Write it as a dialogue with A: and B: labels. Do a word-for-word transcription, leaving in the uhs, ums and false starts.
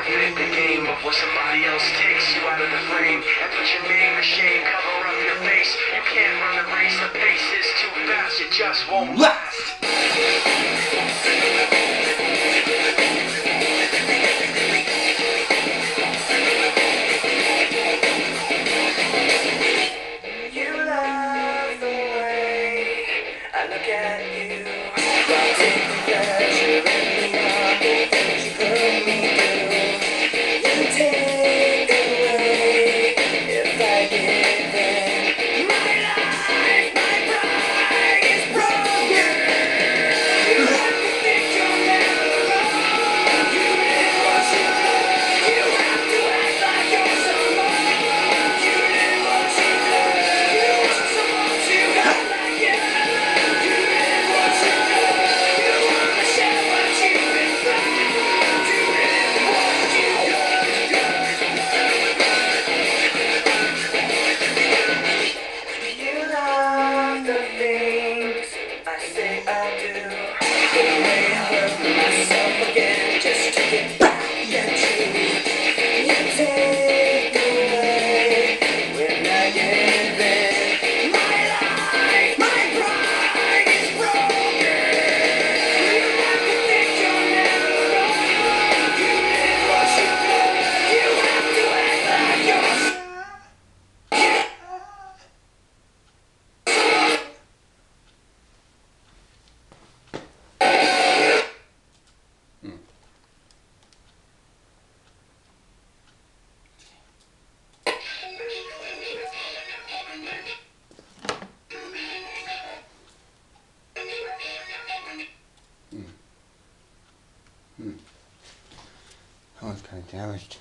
A: forfeit the game of what somebody else takes you out of the frame and put your name to shame, cover up your face. You can't run the race, the pace is too fast, you just won't last. You love the way I look at you, I take the pleasure in the awful things you put me through. You take away if I give in. My life, my pride is broken. You have to think you're never wrong. You did what you learned. You have to act like you're someone. You did what you learned. You want someone to act like you. You did what you learned. You want to share what you've been through. You did what you learned. You love the things I say I do. The way I hurt myself again just to get back at you. You take away when I give in. My life, my pride is broken. You have to think you're never wrong. You did what you learned. You have to act like you're
B: I was kind of damaged.